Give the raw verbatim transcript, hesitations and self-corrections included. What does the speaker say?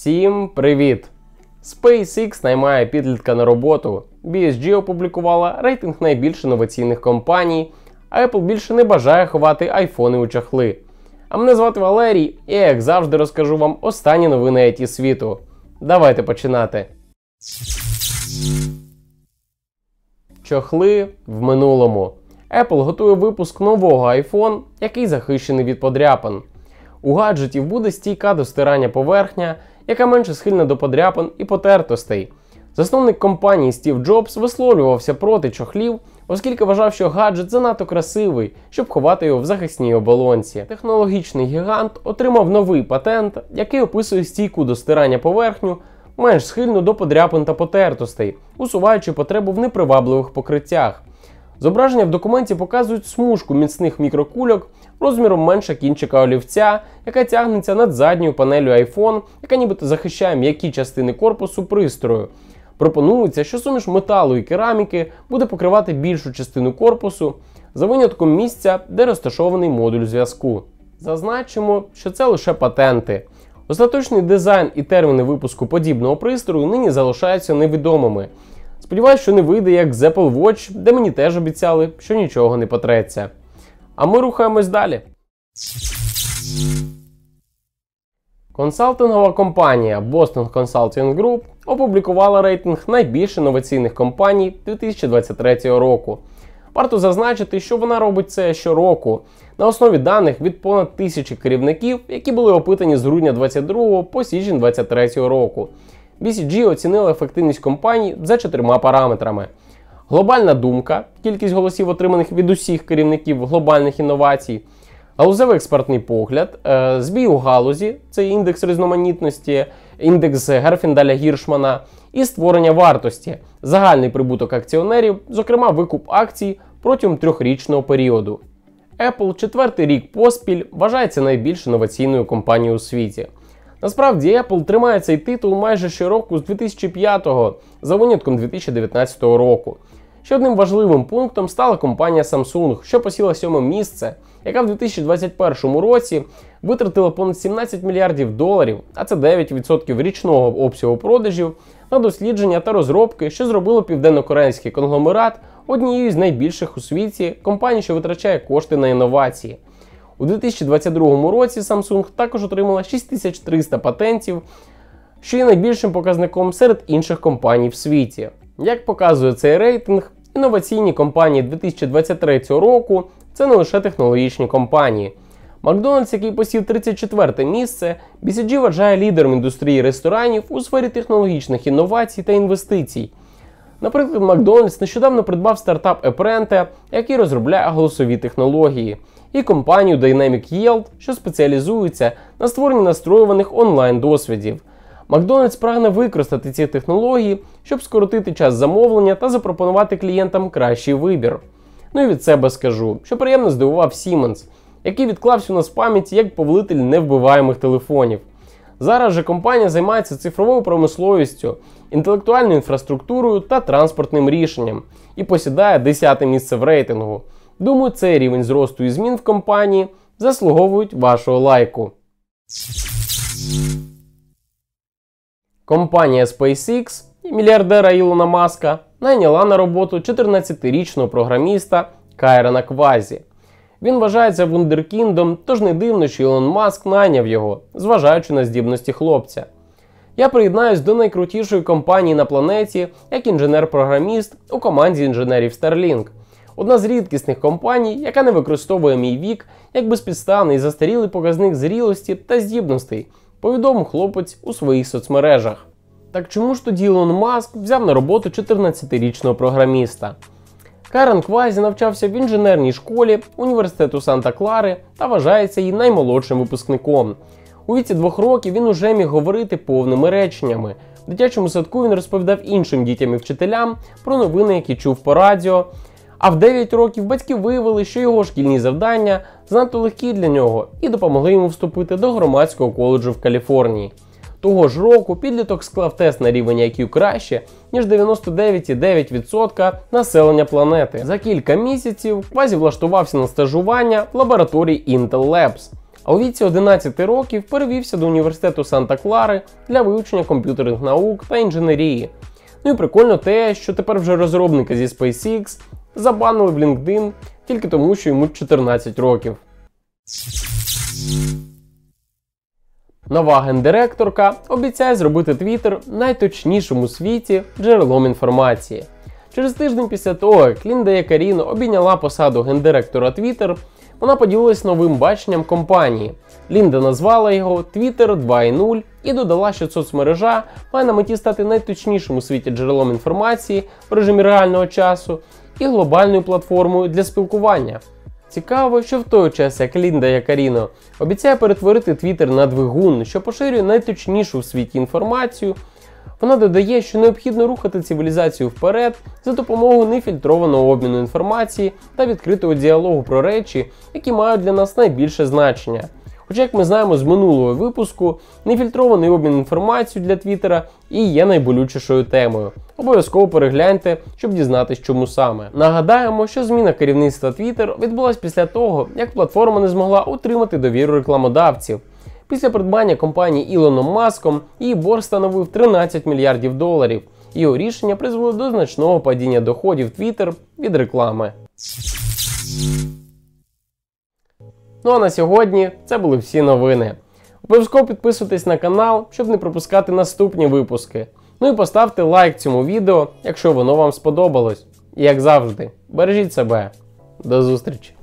Всім привіт! SpaceX наймає підлітка на роботу, бі ес джі опублікувала рейтинг найбільш інноваційних компаній, а Apple більше не бажає ховати айфони у чохли. А мене звати Валерій, і я, як завжди, розкажу вам останні новини ай ті-світу. Давайте починати. Чохли в минулому. Apple готує випуск нового iPhone, який захищений від подряпин. У гаджетів буде стійка до стирання поверхня, яка менше схильна до подряпин і потертостей. Засновник компанії Стів Джобс висловлювався проти чохлів, оскільки вважав, що гаджет занадто красивий, щоб ховати його в захисній оболонці. Технологічний гігант отримав новий патент, який описує стійку до стирання поверхню, менш схильну до подряпин та потертостей, усуваючи потребу в непривабливих покриттях. Зображення в документі показують смужку міцних мікрокульок розміром менше кінчика олівця, яка тягнеться над задньою панелью iPhone, яка нібито захищає м'які частини корпусу пристрою. Пропонується, що суміш металу і кераміки буде покривати більшу частину корпусу, за винятком місця, де розташований модуль зв'язку. Зазначимо, що це лише патенти. Остаточний дизайн і терміни випуску подібного пристрою нині залишаються невідомими. Сподіваюсь, що не вийде як з Apple Watch, де мені теж обіцяли, що нічого не потреться. А ми рухаємось далі. Консалтингова компанія Boston Consulting Group опублікувала рейтинг найбільш інноваційних компаній дві тисячі двадцять третього року. Варто зазначити, що вона робить це щороку, на основі даних від понад тисячі керівників, які були опитані з грудня двадцять другого по січень двадцять третього року. бі сі джі оцінила ефективність компаній за чотирма параметрами. Глобальна думка, кількість голосів, отриманих від усіх керівників глобальних інновацій, галузевий експертний погляд, збій у галузі, це індекс різноманітності, індекс Герфіндаля-Гіршмана, і створення вартості, загальний прибуток акціонерів, зокрема викуп акцій протягом трьохрічного періоду. Apple четвертий рік поспіль вважається найбільш інноваційною компанією у світі. Насправді, Apple тримає цей титул майже щороку з дві тисячі п'ятого, за винятком дві тисячі дев'ятнадцятого року. Ще одним важливим пунктом стала компанія Samsung, що посіла сьоме місце, яка в дві тисячі двадцять першому році витратила понад сімнадцять мільярдів доларів, а це дев'ять відсотків річного обсягу продажів, на дослідження та розробки, що зробило південно-корейський конгломерат однією з найбільших у світі компаній, що витрачає кошти на інновації. У дві тисячі двадцять другому році Samsung також отримала шість тисяч триста патентів, що є найбільшим показником серед інших компаній в світі. Як показує цей рейтинг, інноваційні компанії дві тисячі двадцять третього року – це не лише технологічні компанії. Макдональдс, який посів тридцять четверте місце, бі сі джі вважає лідером індустрії ресторанів у сфері технологічних інновацій та інвестицій. Наприклад, Макдональдс нещодавно придбав стартап Епренте, який розробляє голосові технології, і компанію Dynamic Yield, що спеціалізується на створенні настроюваних онлайн-досвідів. Макдональдс прагне використати ці технології, щоб скоротити час замовлення та запропонувати клієнтам кращий вибір. Ну і від себе скажу, що приємно здивував Siemens, який відклався у нас в пам'яті як повелитель невбиваємих телефонів. Зараз же компанія займається цифровою промисловістю, інтелектуальною інфраструктурою та транспортним рішенням і посідає десяте місце в рейтингу. Думаю, цей рівень зросту і змін в компанії заслуговують вашого лайку. Компанія SpaceX і мільярдера Ілона Маска найняла на роботу чотирнадцятирічного програміста Кайрона Квазі. Він вважається вундеркіндом, тож не дивно, що Ілон Маск найняв його, зважаючи на здібності хлопця. Я приєднаюсь до найкрутішої компанії на планеті як інженер-програміст у команді інженерів Starlink. Одна з рідкісних компаній, яка не використовує мій вік як безпідставний і застарілий показник зрілості та здібностей, повідомив хлопець у своїх соцмережах. Так чому ж тоді Ілон Маск взяв на роботу чотирнадцятирічного програміста? Кайрон Квазі навчався в інженерній школі університету Санта-Клари та вважається її наймолодшим випускником. У віці двох років він уже міг говорити повними реченнями. В дитячому садку він розповідав іншим дітям і вчителям про новини, які чув по радіо. А в дев'ять років батьки виявили, що його шкільні завдання занадто легкі для нього і допомогли йому вступити до громадського коледжу в Каліфорнії. Того ж року підліток склав тест на рівень ай к'ю краще, ніж дев'яносто дев'ять цілих дев'ять десятих відсотка населення планети. За кілька місяців Квазі влаштувався на стажування в лабораторії Intel Labs, а у віці одинадцяти років перевівся до університету Санта-Клари для вивчення комп'ютерних наук та інженерії. Ну і прикольно те, що тепер вже розробника зі SpaceX забанили в LinkedIn тільки тому, що йому чотирнадцять років. Нова гендиректорка обіцяє зробити Twitter найточнішим у світі джерелом інформації. Через тиждень після того, як Лінда Якаріно обійняла посаду гендиректора Twitter, вона поділилась новим баченням компанії. Лінда назвала його Twitter два крапка нуль і додала, що соцмережа має на меті стати найточнішим у світі джерелом інформації в режимі реального часу і глобальною платформою для спілкування. Цікаво, що в той час, як Лінда Якаріно обіцяє перетворити Twitter на двигун, що поширює найточнішу в світі інформацію, вона додає, що необхідно рухати цивілізацію вперед за допомогою нефільтрованого обміну інформації та відкритого діалогу про речі, які мають для нас найбільше значення. Хоча, як ми знаємо з минулого випуску, нефільтрований обмін інформацією для Твіттера і є найболючішою темою. Обов'язково перегляньте, щоб дізнатись, чому саме. Нагадаємо, що зміна керівництва Twitter відбулась після того, як платформа не змогла утримати довіру рекламодавців. Після придбання компанії Ілоном Маском її борг становив тринадцять мільярдів доларів. Його рішення призвело до значного падіння доходів Twitter від реклами. Ну а на сьогодні це були всі новини. Обов'язково підписуйтесь на канал, щоб не пропускати наступні випуски. Ну і поставте лайк цьому відео, якщо воно вам сподобалось. І як завжди, бережіть себе. До зустрічі!